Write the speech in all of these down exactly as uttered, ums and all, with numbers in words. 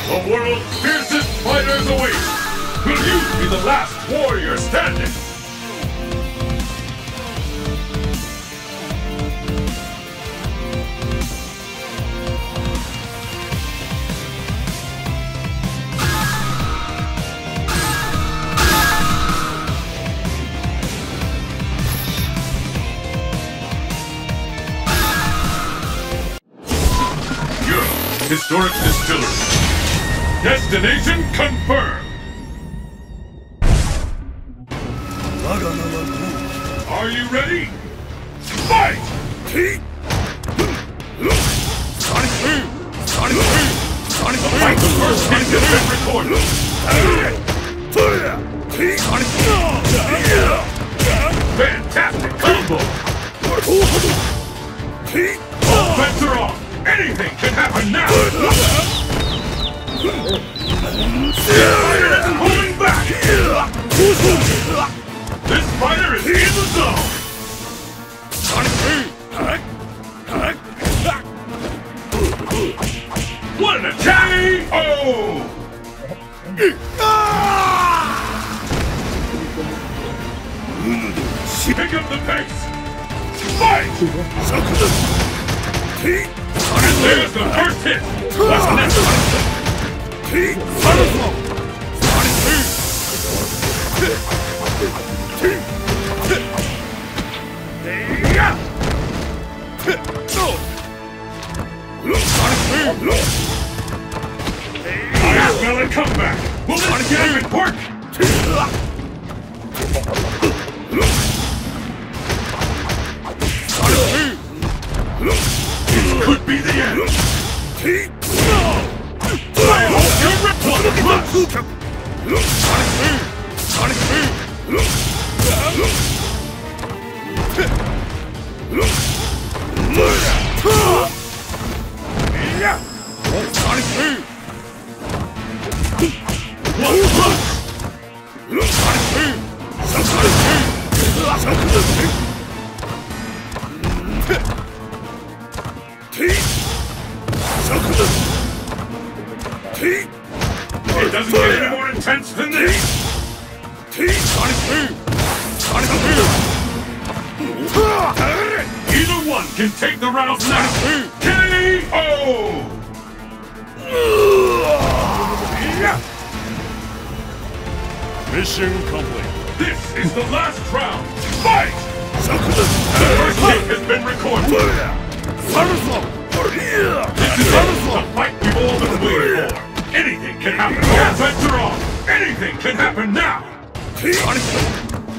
The world's fiercest fighters await! Will you be the last warrior standing? Historic Distillery. Destination confirmed. Are you ready? Fight! Sonic Boom! Sonic Boom! Sonic Boom! Fight the first hit has been recorded. Sonic Boom! Fantastic combo! All bets are off! Anything can happen now! Fighter isn't holding back! This fighter is in the zone! Sonic Boom! What an attack! Oh! Pick up the pace! Fight! And there's the first hit! What's next? Sonic Boom! Sonic Boom! I smell a comeback! Will this gambit work? Sonic Boom! It could be the end! I hope you're ready! Sonic Boom! Sonic Boom! Sonic Boom! What plus? Sonic Boom! Sonic Boom! It doesn't get any more intense than this! Sonic Boom! Sonic Boom! Either one can take the round now! K O! Mission complete! This is the last round! Fight! The first hit has been recorded! This is it! The fight we've all been waiting for! Anything can happen! All bets are off! Anything can happen now! Sonic Boom!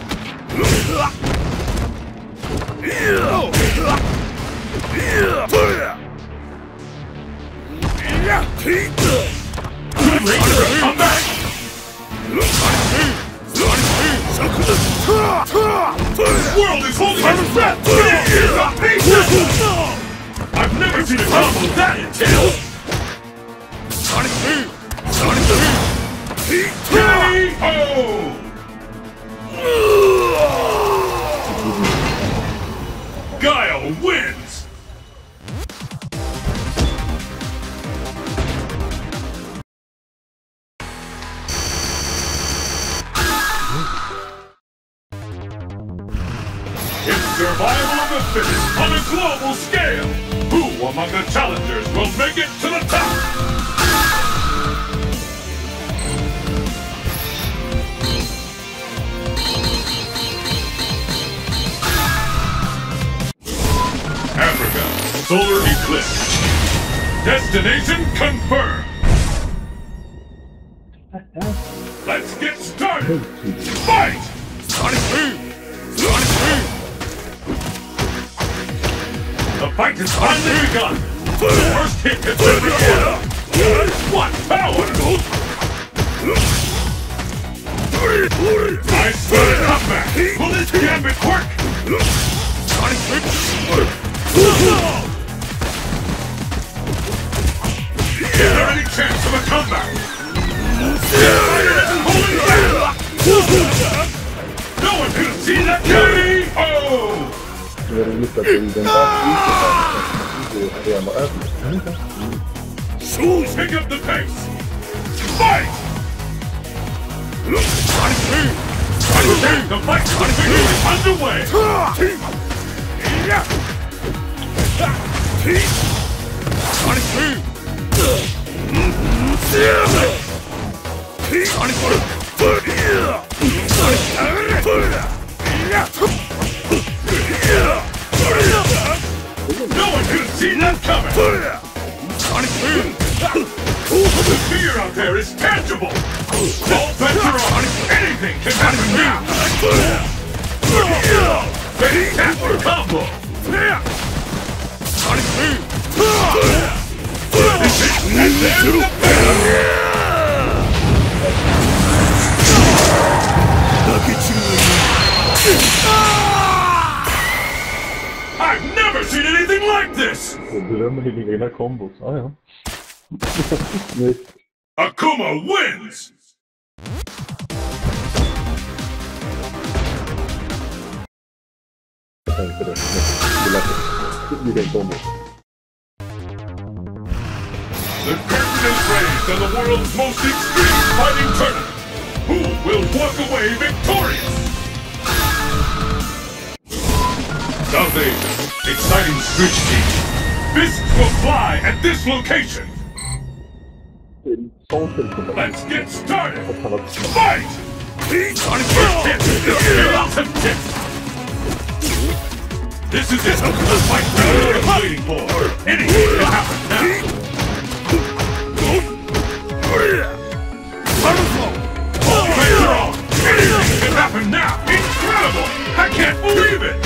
Too late for a comeback! Sonic Boom! Sonic Boom! This world is holding its breath! It's a beast! I've never seen a combo that intense! Sonic Boom! Sonic Boom! K O! Guile wins! It's survival of the fittest on a global scale! Who among the challengers will make it to the top? Africa, solar eclipse. Destination confirmed. Let's get started. Fight! Sonic Boom! Sonic Boom! The fight has finally begun. The first hit has been recorded. What power! I smell a comeback. Will this gambit work? Sonic Boom! Is there any chance of a comeback? Holding back! No one can see that K O! Pick up the pace! Fight! Sonic Boom! Sonic Boom! The fight's officially underway! Sonic Boom! Sonic Boom! No one could have seen that coming! Sonic Boom! The fear out there is tangible! All bets are on! Anything can happen now! Fantastic combo! Sonic Boom! This is and there's the battle! I've never seen anything like this! Jag glömmer hur dina kombos. Ah, ja. Akuma wins! Jag tänkte det. Det lät det blir en kombo. The curtain is raised on the world's most extreme fighting tournament. Who will walk away victorious? South Asia, exciting switch team. Fists will fly at this location. Let's get started. Fight! Sonic first hit. The skills have tipped. This is it. The fight we've been waiting for. Anything can happen now. All bets are on. Anything can happen now. Incredible! I can't believe it.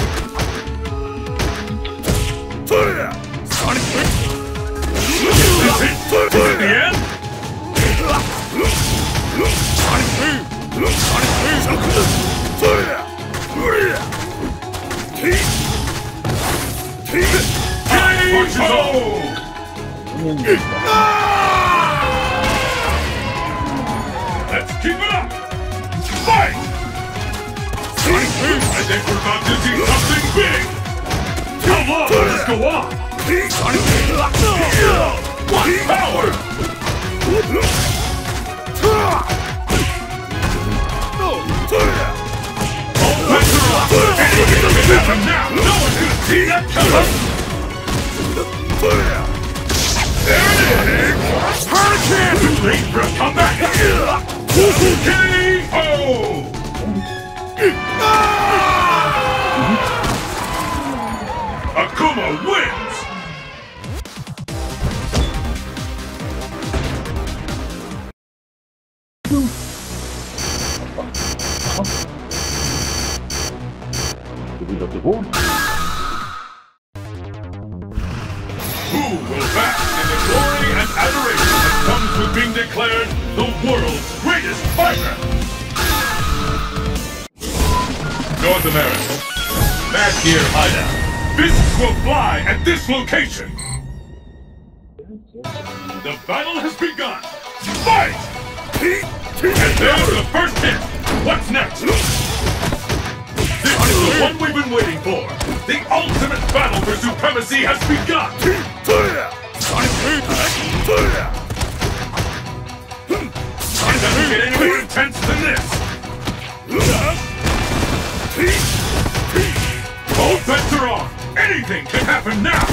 Sonic Boom! Is this it? Is it the end? Sonic Boom! Sonic Boom! K O! Let's keep it up! Fight! Sonic Boom! I think we're about to see something big! How long will this go on? Sonic Boom! What power! All bets are off! Anything can happen now! No one can see that coming! There it is! Hurricane! Too late for a comeback! K O! Akuma wins! Who will bask in the glory and adoration that comes with being declared the world's greatest fighter? North America, Mad Gear Hideout. Fists will fly at this location! The battle has begun! Fight! And there's the first hit! What's next? This is the one we've been waiting for! The ultimate battle for supremacy has begun! Sonic Boom! It doesn't get any more intense than this! All bets are on! Anything can happen now!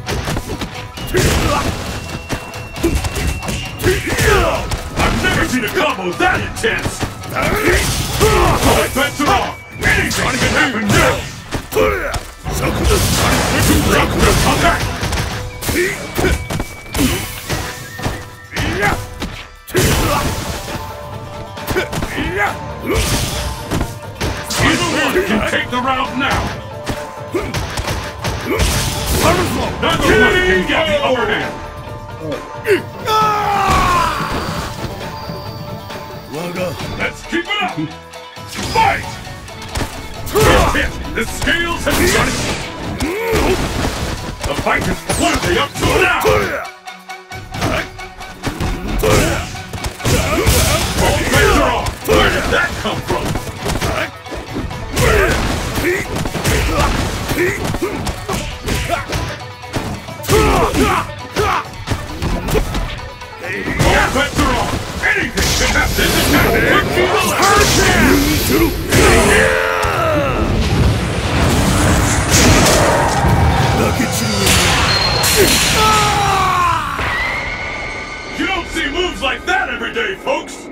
I've never seen a combo that intense! All bets are on! Anything can happen now! Too late for a comeback! Either one can take the round now! Neither one can get the upper hand! Let's keep it up! Fight! First hit! The scales have begun! The fight is closely up to now! All bets are off! Where did that come from? All bets are off! Anything You don't see moves like that every day, folks!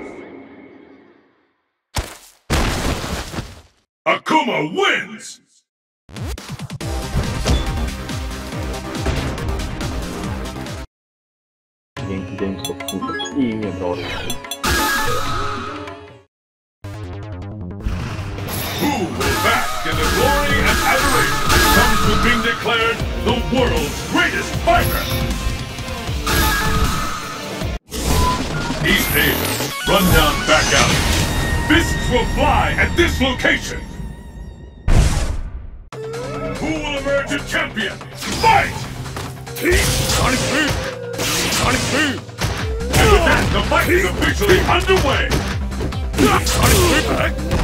Akuma wins! Game, GameStop finns ingen bra regel. Who will bask in the glory and adoration that comes with being declared the world's greatest fighter? East Asia, run down back out. Fists will fly at this location. Who will emerge a champion? Fight! Sonic Boom! Sonic Boom! And with that, the fight is officially underway! Sonic Boom!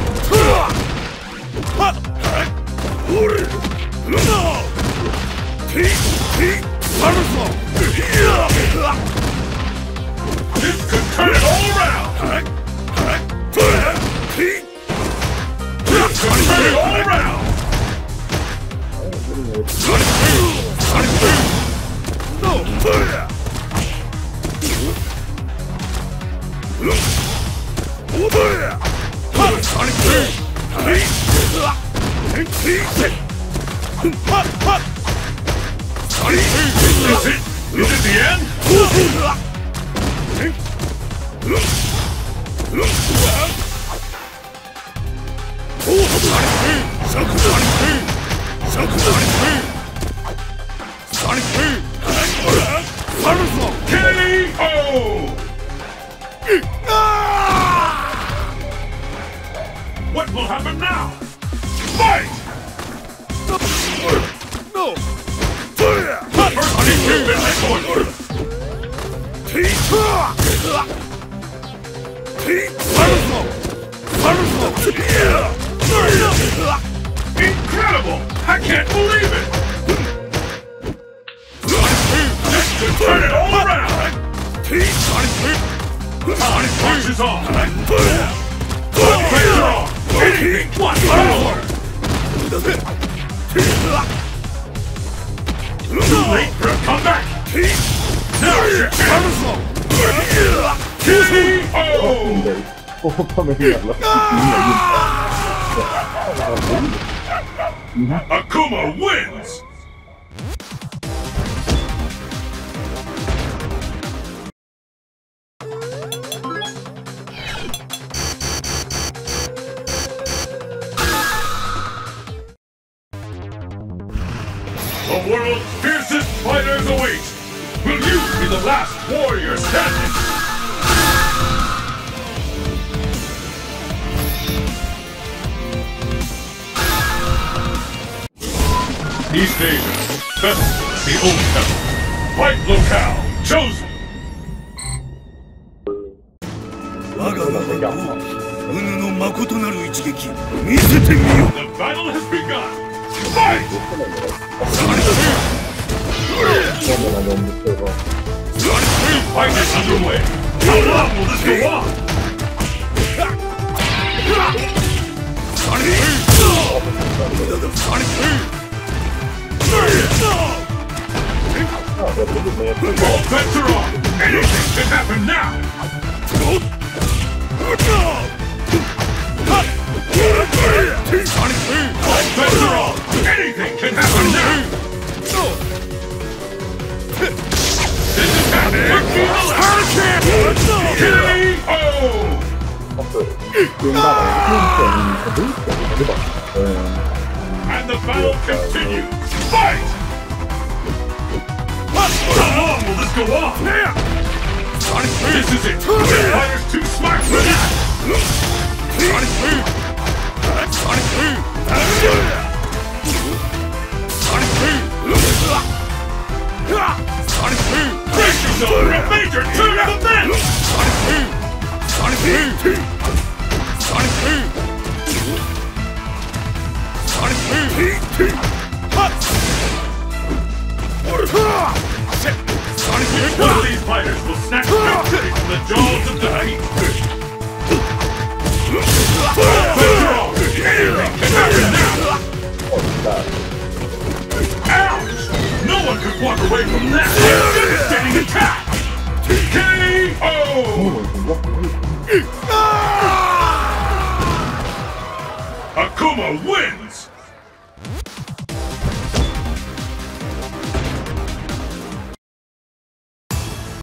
This could turn it all around! This could turn it all around! Sonic Boom! Sonic Boom! No! Sonic Boom! Is it? Is it the end? Sonic Boom! Sonic Boom! Sonic Boom! K O! What will happen now? Fight! No! First has been recorded! Incredible! I can't believe it! This could turn it all around! Sonic Punch is on! Blood pressure on! Anything but more! Too late for a comeback! Now you're K O! Åh, med hela. Akuma wins! The world's fiercest fighters await! Will you be the last warrior standing? East Asia, best the old temple. Fight locale chosen! The battle has begun! Fight! Fight is underway! How long will this go on? Sonic Boom! All bets are on! Anything can happen now! Sonic Boom! All bets are on! Anything can happen now! This is happening! K O! And the battle continues! Fight! How long will this go on? Sonic Boom! This is it! The fighter's too smart for that! Sonic Boom! Sonic Boom! Sonic Boom! Sonic Boom! Brace yourself for a major turn of events! Sonic Boom! Sonic Boom! Sonic Boom! Sonic Boom! Sonic Boom! One of these fighters will snatch victory from the jaws of defeat! Anything can happen now! Porca. Ouch! No one could walk away from that! It's getting attacked! K O! Akuma wins!